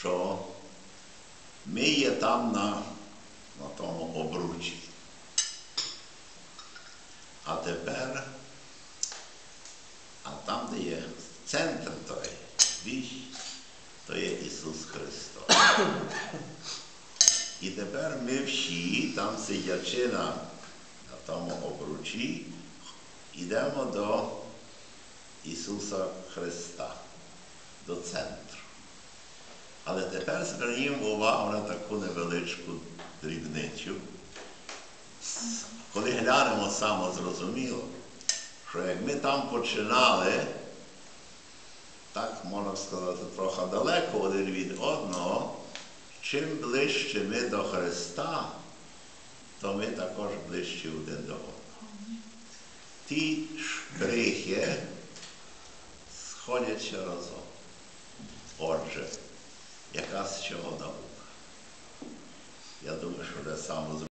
що ми є там на тому обручі. А тепер, там, де є центр той, віщ, то є Ісус Христос. І тепер ми всі, там сидячи на тому обручі, йдемо до Ісуса Христа, до центру. Але тепер звернімо увагу на таку невеличку дрібничу. Коли глянемо, самозрозуміло, що як ми там починали, так можна сказати, трохи далеко один від одного, чим ближче ми до Христа, то ми також ближче один до одного. Ті штрихи сходяться разом. Отже, яка з чого наука? Я думаю, що вже самозрозуміло.